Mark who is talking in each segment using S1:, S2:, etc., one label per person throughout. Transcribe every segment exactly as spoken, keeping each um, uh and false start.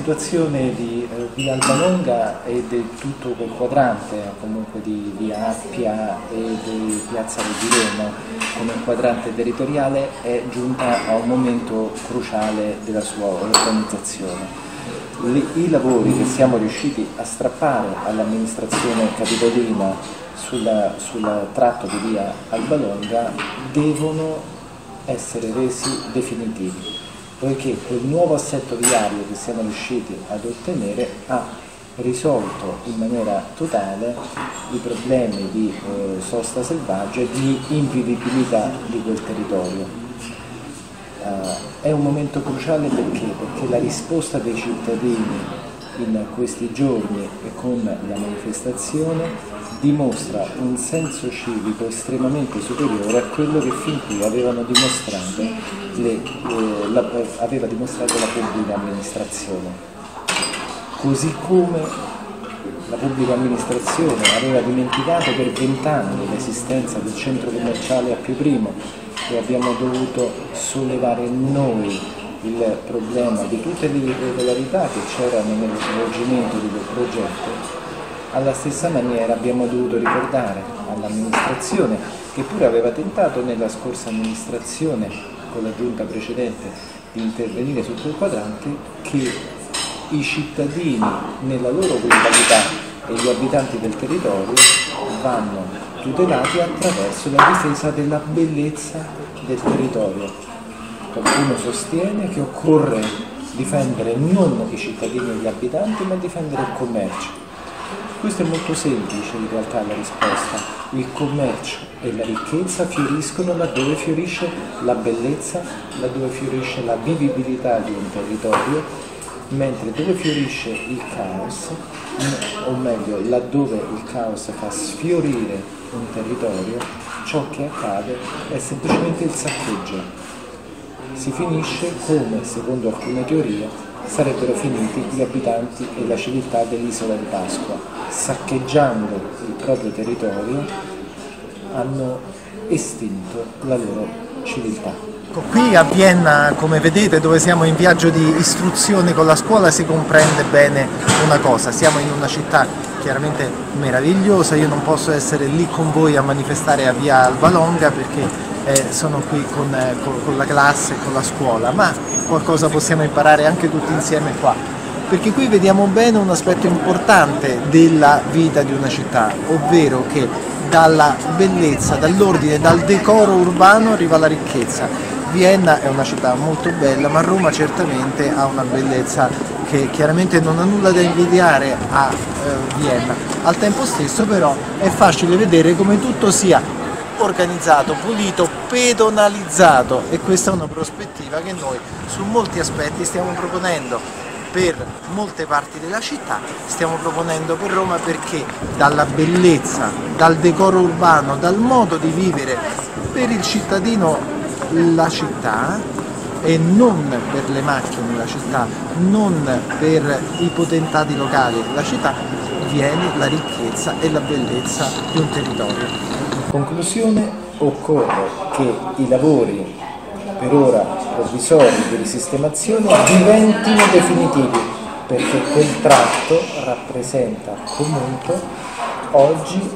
S1: situazione di eh, via Albalonga e di tutto quel quadrante, comunque di via Appia e di piazza di Roma come quadrante territoriale, è giunta a un momento cruciale della sua organizzazione. I lavori che siamo riusciti a strappare all'amministrazione capitolina sul, sul tratto di via Albalonga devono essere resi definitivi, poiché quel nuovo assetto viario che siamo riusciti ad ottenere ha risolto in maniera totale i problemi di eh, sosta selvaggia e di invivibilità di quel territorio. Uh, è un momento cruciale perché? Perché la risposta dei cittadini in questi giorni e con la manifestazione dimostra un senso civico estremamente superiore a quello che fin qui avevano dimostrato le, eh, la, aveva dimostrato la pubblica amministrazione. Così come la pubblica amministrazione aveva dimenticato per vent'anni l'esistenza del centro commerciale a Pio I, e abbiamo dovuto sollevare noi il problema di tutte le irregolarità che c'erano nello svolgimento di quel progetto. Alla stessa maniera abbiamo dovuto ricordare all'amministrazione, che pure aveva tentato nella scorsa amministrazione con la giunta precedente di intervenire su quel quadrante, che i cittadini nella loro globalità e gli abitanti del territorio vanno tutelati attraverso la difesa della bellezza del territorio. Qualcuno sostiene che occorre difendere non i cittadini e gli abitanti, ma difendere il commercio. Questo è molto semplice in realtà la risposta. Il commercio e la ricchezza fioriscono laddove fiorisce la bellezza, laddove fiorisce la vivibilità di un territorio, mentre dove fiorisce il caos, o meglio, laddove il caos fa sfiorire un territorio, ciò che accade è semplicemente il saccheggio. Si finisce come, secondo alcune teorie, sarebbero finiti gli abitanti e la civiltà dell'isola di Pasqua. Saccheggiando il proprio territorio hanno estinto la loro civiltà.
S2: Qui a Vienna, come vedete, dove siamo in viaggio di istruzione con la scuola, si comprende bene una cosa: siamo in una città chiaramente meravigliosa. Io non posso essere lì con voi a manifestare a via Albalonga perché eh, sono qui con, eh, con, con la classe e con la scuola, ma qualcosa possiamo imparare anche tutti insieme qua, perché qui vediamo bene un aspetto importante della vita di una città, ovvero che dalla bellezza, dall'ordine, dal decoro urbano arriva la ricchezza. Vienna è una città molto bella, ma Roma certamente ha una bellezza che chiaramente non ha nulla da invidiare a eh, Vienna. Al tempo stesso però è facile vedere come tutto sia organizzato, pulito, pedonalizzato, e questa è una prospettiva che noi su molti aspetti stiamo proponendo per molte parti della città, stiamo proponendo per Roma, perché dalla bellezza, dal decoro urbano, dal modo di vivere per il cittadino la città, e non per le macchine la città, non per i potentati locali la città, viene la ricchezza e la bellezza di un territorio.
S1: In conclusione, occorre che i lavori per ora provvisori di risistemazione diventino definitivi, perché quel tratto rappresenta comunque oggi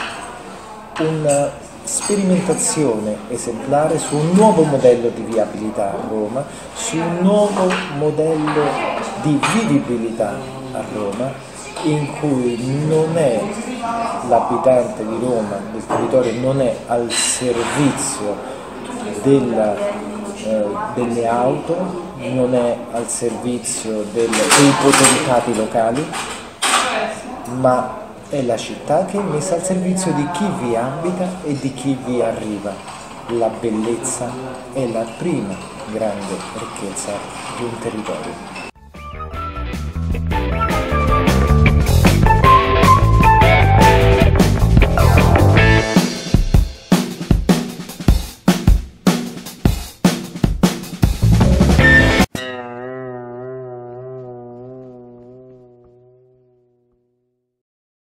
S1: una sperimentazione esemplare su un nuovo modello di viabilità a Roma, su un nuovo modello di vivibilità a Roma, in cui non è l'abitante di Roma, del territorio, non è al servizio della, eh, delle auto, non è al servizio del, dei potentati locali, ma è la città che è messa al servizio di chi vi abita e di chi vi arriva. La bellezza è la prima grande ricchezza di un territorio.